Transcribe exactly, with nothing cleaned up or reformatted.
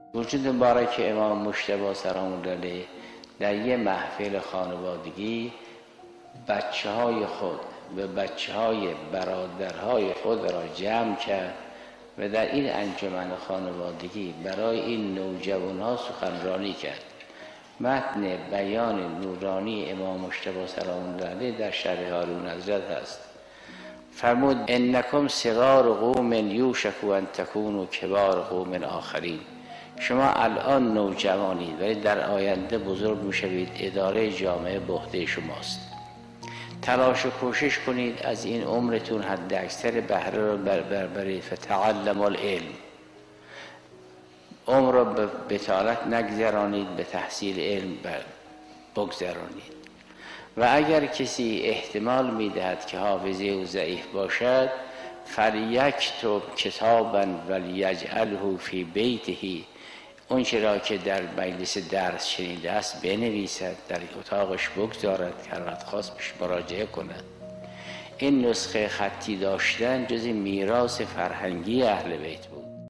وجود مبارک امام مجتبی سلام الله علیه در یه محفل خانوادگی بچه های خود و بچه های برادرهای خود را جمع کرد و در این انجمن خانوادگی برای این نوجوان ها سخنرانی کرد. متن بیان نورانی امام مجتبی سلام الله علیه در شرح هارون حضرت هست. فرمود انکم صغار قوم یوشک ان تکونوا کبار قوم آخرین. شما الان نوجوانید ولی در آینده بزرگ میشوید، اداره جامعه به عهده شماست. تلاش و کوشش کنید از این عمرتون حد اکثر بهره را بربرید. فتعلموا العلم، عمر را به بطالت نگذرانید، به تحصیل علم بگذرانید. و اگر کسی احتمال میدهد که حافظه او ضعیف باشد، فلیکتب کتابا ولیجعله فی بیته، اون چرا که در مجلس درس شنیده است بنویسد، در اتاقش بگذارد، هر وقت خواست بهش مراجعه کند. این نسخه خطی داشتن جز میراث فرهنگی اهل بیت